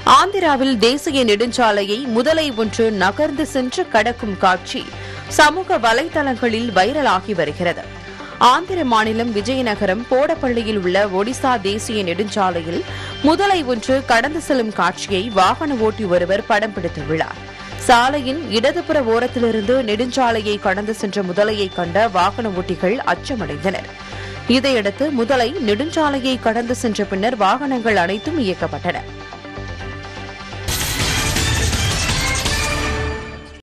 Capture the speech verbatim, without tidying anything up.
ஆந்திராவில் தேசிய நெடுஞ்சாலையை முதலை ஒன்று நகர்ந்து சென்று கடக்கும் காட்சி சமூக வலைதளங்களில் வைரலாகி வருகிறது. ஆந்திர மாநிலம் விஜயநகரம் போடப்பள்ளியில் உள்ள ஒடிசா தேசிய நெடுஞ்சாலையில் முதலை ஒன்று கடந்து செல்லும் காட்சியை வாகன ஓட்டி ஒருவர் படம் பிடித்துள்ளார். சாலையின் இடதுபுற ஓரத்திலிருந்து நெடுஞ்சாலையை கடந்து சென்ற முதலையை கண்ட வாகன ஓட்டிகள் அச்சமடைந்தனர். இதையடுத்து முதலை நெடுஞ்சாலையை கடந்து சென்ற பின்னர் வாகனங்கள் அனைத்தும் இயக்கப்பட்டன.